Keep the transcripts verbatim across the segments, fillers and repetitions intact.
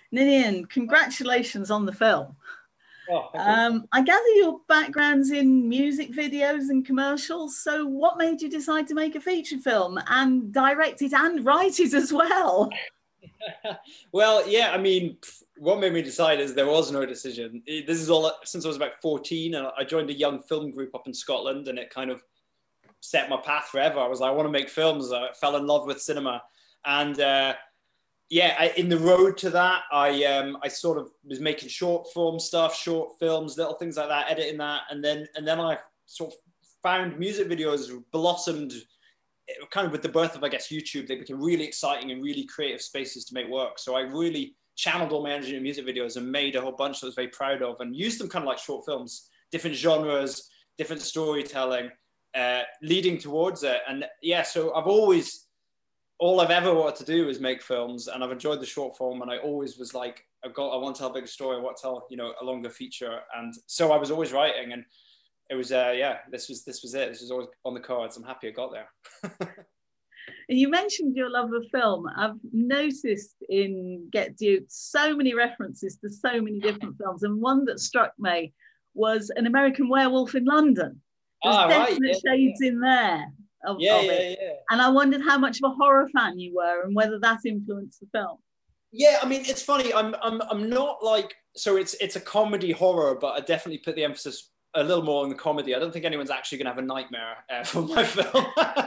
Ninian, congratulations on the film. Oh, um, I gather your background's in music videos and commercials. So what made you decide to make a feature film and direct it and write it as well? Well, yeah, I mean, what made me decide is there was no decision. This is all since I was about fourteen, and I joined a young film group up in Scotland, and it kind of set my path forever. I was like, I want to make films. I fell in love with cinema. And uh, yeah, I, in the road to that, I um, I sort of was making short form stuff, short films, little things like that, editing that. And then, and then I sort of found music videos blossomed kind of with the birth of, I guess, YouTube. They became really exciting and really creative spaces to make work. So I really channeled all my energy in music videos and made a whole bunch that I was very proud of and used them kind of like short films, different genres, different storytelling, uh, leading towards it. And yeah, so I've always, all I've ever wanted to do is make films, and I've enjoyed the short form. And I always was like, I've got, I want to tell a bigger story. I want to tell, you know, a longer feature. And so I was always writing, and it was, uh, yeah, this was, this was it. This was always on the cards. I'm happy I got there. You mentioned your love of film. I've noticed in Get Duke so many references to so many different films, and one that struck me was An American Werewolf in London. There's ah, definite right. yeah, shades yeah. in there of, yeah, of yeah, it. yeah. And I wondered how much of a horror fan you were and whether that influenced the film. Yeah, I mean, it's funny. I'm, I'm, I'm not like, so it's, it's a comedy horror, but I definitely put the emphasis a little more on the comedy. I don't think anyone's actually gonna have a nightmare uh, from my film.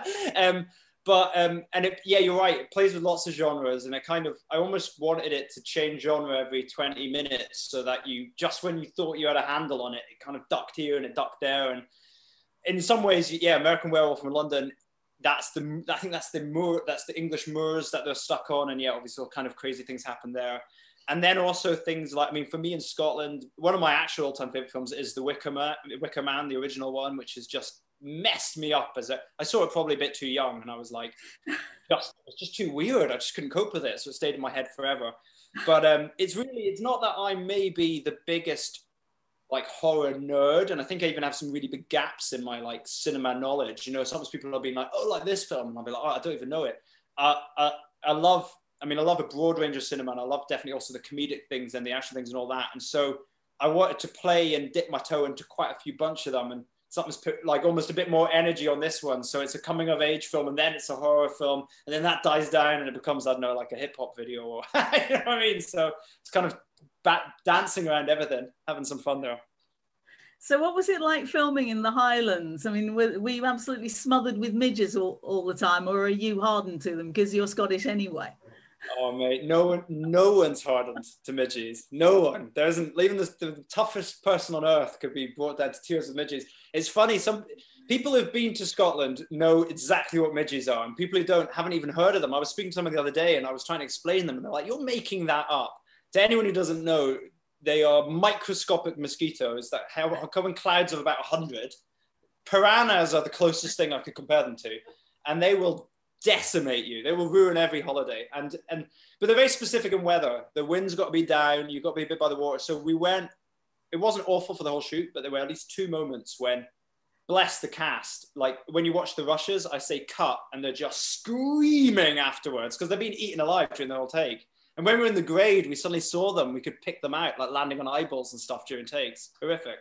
um, but, um, and it, yeah, you're right. It plays with lots of genres, and it kind of, I almost wanted it to change genre every twenty minutes so that you, just when you thought you had a handle on it, it kind of ducked here and it ducked there. And in some ways, yeah, American Werewolf in London, that's the, I think that's the moor, that's the English moors that they're stuck on. And yeah, obviously all kind of crazy things happen there. And then also things like, I mean, for me in Scotland, one of my actual all-time favorite films is The Wicker Man, Wicker Man, the original one, which has just messed me up as a, I saw it probably a bit too young, and I was like, just, it's just too weird. I just couldn't cope with it. So it stayed in my head forever. But um, it's really, it's not that I may be the biggest like horror nerd, and I think I even have some really big gaps in my like cinema knowledge. You know, sometimes people will be like, oh, like this film, and I'll be like, oh, I don't even know it. Uh, I, I love, I mean, I love a broad range of cinema, and I love definitely also the comedic things and the action things and all that. And so I wanted to play and dip my toe into quite a few bunch of them, and something's put like almost a bit more energy on this one. So it's a coming of age film, and then it's a horror film, and then that dies down and it becomes, I don't know, like a hip hop video, or you know what I mean? So it's kind of bat dancing around everything, having some fun there. So what was it like filming in the Highlands? I mean, were, were you absolutely smothered with midges all, all the time, or are you hardened to them because you're Scottish anyway? Oh mate, no one, no one's hardened to midges. No one. There isn't. Even the, the toughest person on earth could be brought down to tears with midges. It's funny. Some people who've been to Scotland know exactly what midges are, and people who don't haven't even heard of them. I was speaking to someone the other day, and I was trying to explain them, and they're like, "You're making that up." To anyone who doesn't know, they are microscopic mosquitoes that have, come in clouds of about a hundred. Piranhas are the closest thing I could compare them to, and they will decimate you. They will ruin every holiday. And and but they're very specific in weather. The wind's got to be down. You've got to be a bit by the water. So we went. It wasn't awful for the whole shoot, but there were at least two moments when, bless the cast, like when you watch the rushes, I say cut, and they're just screaming afterwards because they're being eaten alive during the whole take. And when we were in the grade, we suddenly saw them. We could pick them out, like landing on eyeballs and stuff during takes. Horrific.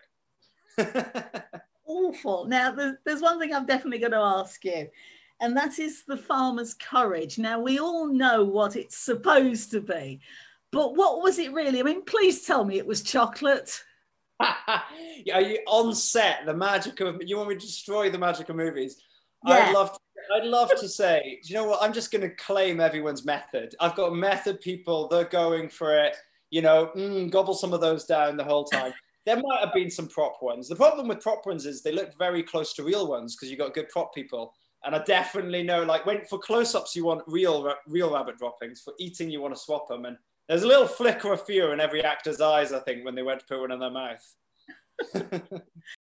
Awful. Now, there's, there's one thing I'm definitely going to ask you, and that is the farmer's courage. Now, we all know what it's supposed to be, but what was it really? I mean, please tell me it was chocolate. Yeah, you on set, the magic of, you want me to destroy the magic of movies? Yeah. I'd love to, I'd love to say, do you know what? I'm just going to claim everyone's method. I've got method people, they're going for it, you know, mm, gobble some of those down the whole time. There might have been some prop ones. The problem with prop ones is they look very close to real ones because you've got good prop people. And I definitely know, like, when for close-ups, you want real, real rabbit droppings. For eating, you want to swap them. And there's a little flicker of fear in every actor's eyes, I think, when they went to put one in their mouth.